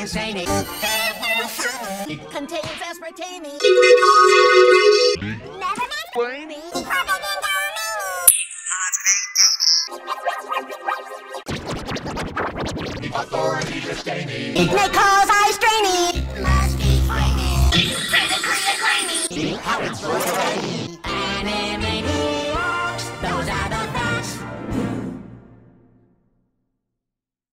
is zany. Contains aspartame. Never mind. Authority disdaining. May cause eye straining. Must be frightening. Physically acclaiming. How it's worth. Animaniacs.